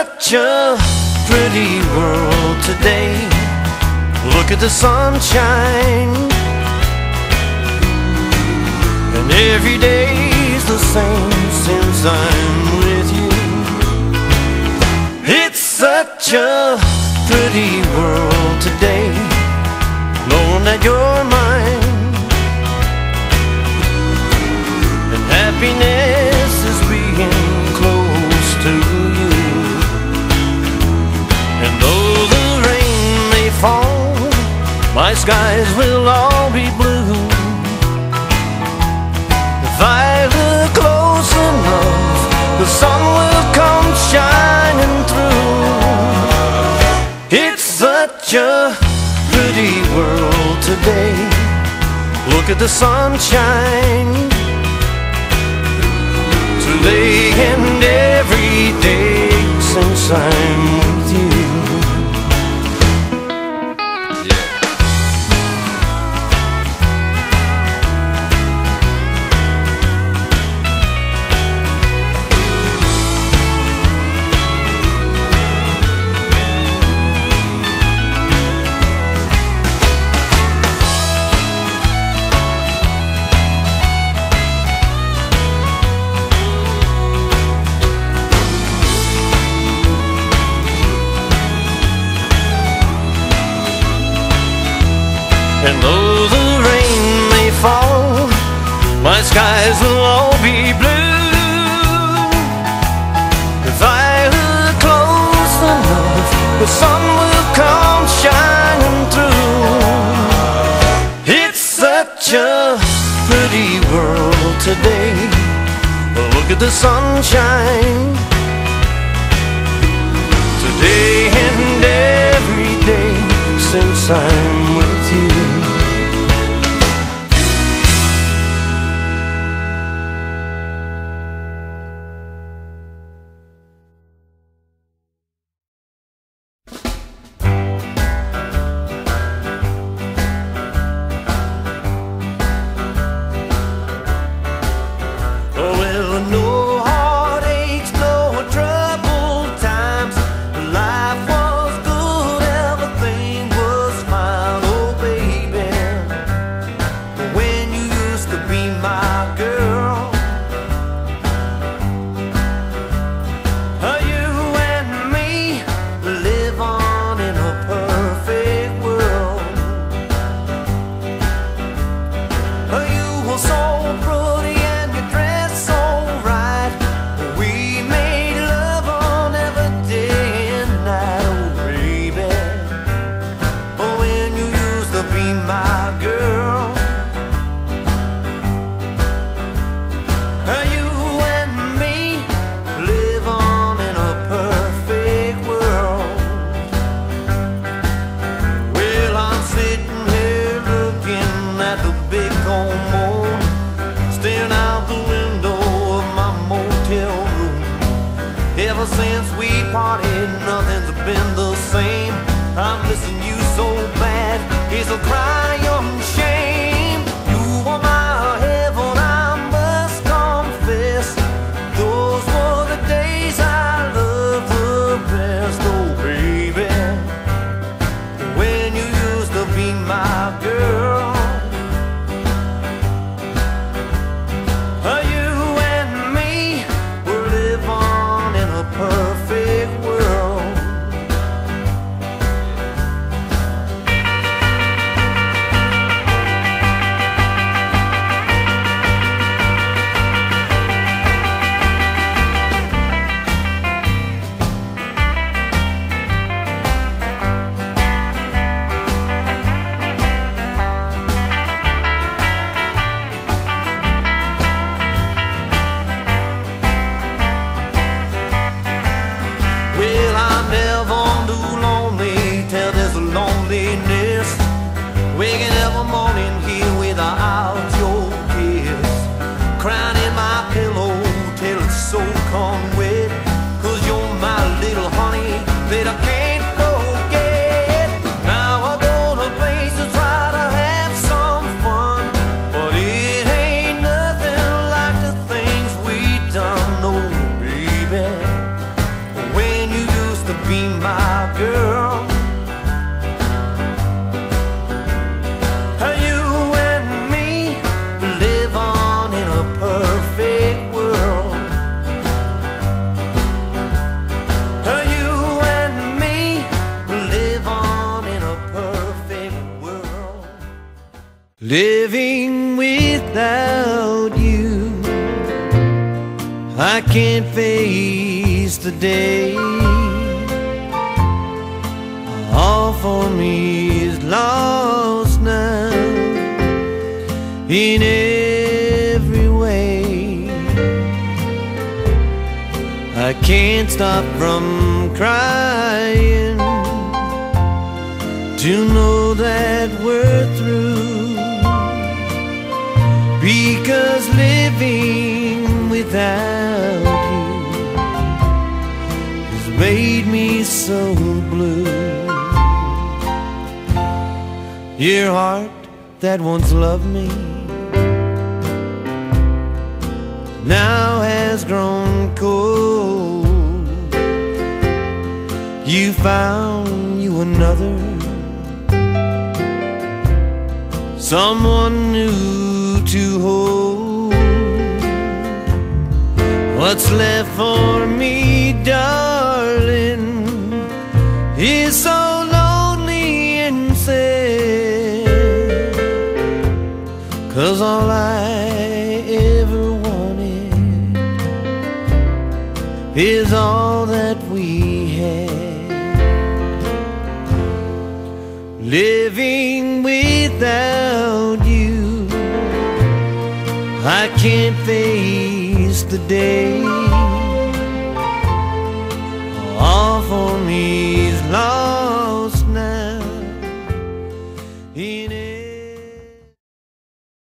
such a pretty world today. Look at the sunshine, and every day's the same since I'm with you. It's such a pretty world today, knowing that you're mine, and happiness is being close to you. And though the rain may fall, my skies will all be blue. If I look close enough, the sun will come shining through. It's such a pretty world today. Look at the sunshine, today and every day since I'm with you. And though the rain may fall, my skies will all be blue. If I look close enough, the sun will come shining through. It's such a pretty world today. Look at the sunshine, today and every day since I'm with you. Ever since we parted, nothing's been the same. I'm missing you so bad, it's a cry of shame. You were my heaven, I must confess. Those were the days I loved the best. Oh baby, when you used to be my girl. Perfect world. Waking every morning here without your kiss, crying in my pillow till it's so come wet. 'Cause you're my little honey that I can't forget. Now I go to places try to have some fun, but it ain't nothing like the things we done. No baby, when you Living without you, I can't face the day. All for me is lost now in every way. I can't stop from crying to know that we're through, because living without you has made me so blue. Your heart that once loved me now has grown cold. You found you another, someone new to hold. What's left for me, darling, is so lonely and sad, 'cause all I ever wanted is all that we had. Living without you, I can't face the day. All for me